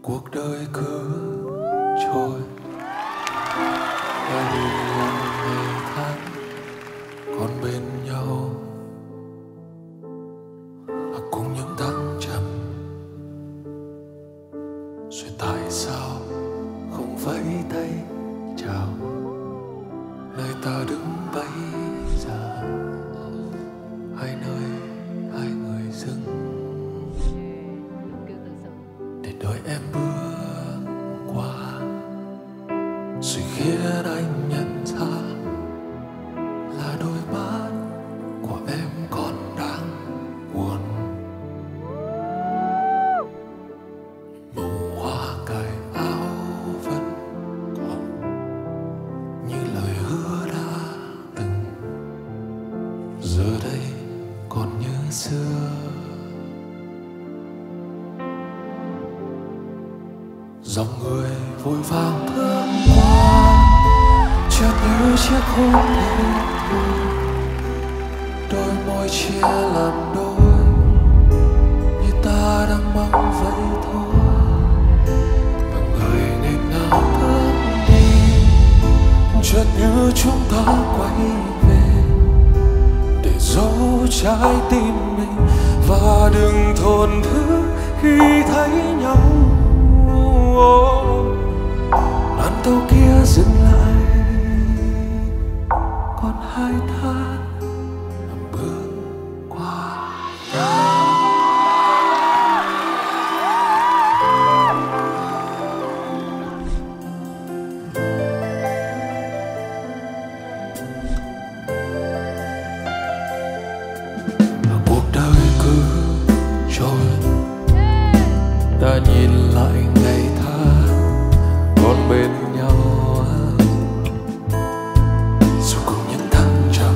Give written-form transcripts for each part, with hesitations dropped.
cuộc đời cứ trôi và nhìn nhau ngày tháng còn bên nhau cùng những thăng trầm. Rồi tại sao không vẫy tay chào nơi ta đứng bây giờ, hai nơi hai người dừng để đợi em bước qua, rồi khiến anh nhận ra là đôi mắt của em còn đang buồn. Màu hoa cài áo vẫn còn như lời hứa đã từng, giờ đây còn như xưa. Dòng người vội vàng bước qua, chợt như chiếc hôn thề đôi môi chia làm đôi, như ta đang mong vậy thôi. Và người nghẹn ngào bước đi, chợt như chúng ta quay về để giấu trái tim mình, và đừng thổn thức khi thấy nhau. Đoàn tàu kia dừng lại, còn hai ta bước qua. Và cuộc đời cứ trôi, ta nhìn lại ngày tháng còn bên nhau, dù cùng những thăng trầm.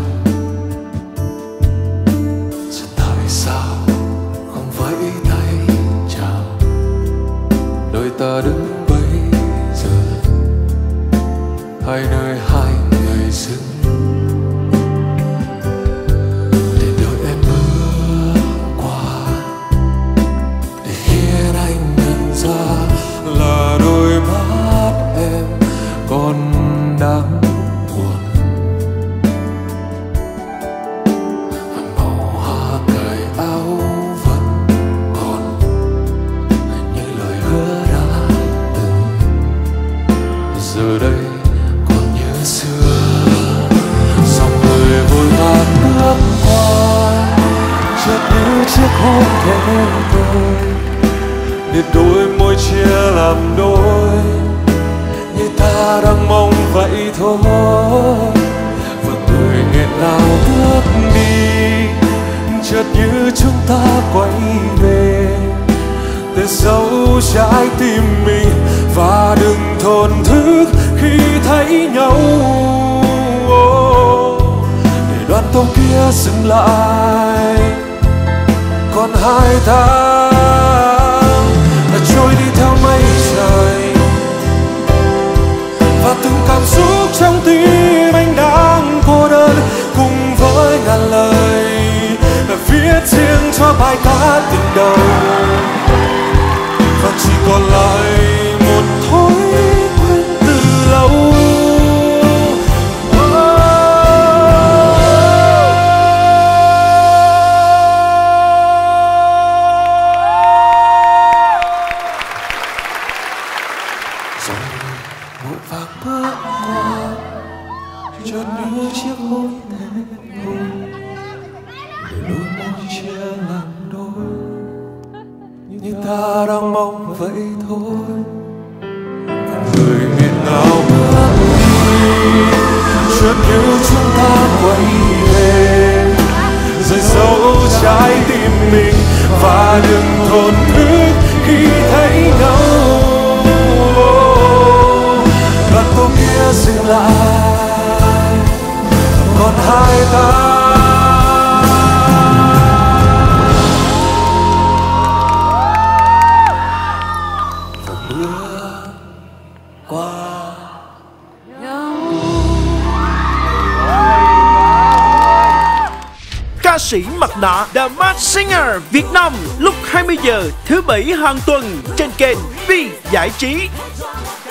Giờ tại sao không vẫy tay chào nơi ta đứng bây giờ, hai nơi hai người dừng để đợi em bước qua, để khiến anh nhận ra là đôi mắt em còn đang buồn. Màu hoa cài áo vẫn còn như lời hứa đã từng, giờ đây còn như xưa. Dòng người vội vàng bước qua, chợt như chiếc hôn thề đôi, để đôi môi chia làm đôi, như ta đang mong vậy thôi. Và người nghẹn ngào bước đi, chợt như chúng ta quay về để giấu trái tim mình, và đừng thổn thức khi thấy nhau. Để đoàn tàu kia dừng lại, còn hai ta trôi đi theo mây trời, và từng cảm xúc trong tim anh đang cô đơn, cùng với ngàn lời viết riêng cho bài ca tình đầu. Và chỉ còn lại một thói quen từ lâu. Vội vàng bước qua, chợt như chiếc hôn thề đôi, để đôi môi chia làm đôi, như ta đang mong vậy thôi. Người nghẹn ngào bước đi, chợt như chúng ta quay về rồi giấu trái tim mình, và đừng thổn thức khi thấy nhau. Đoàn tàu kia dừng lại, còn hai ta và bước qua nhau. Ca sĩ mặt nạ The Masked Singer Việt Nam lúc 20 giờ thứ Bảy hàng tuần trên kênh Vi Giải Trí.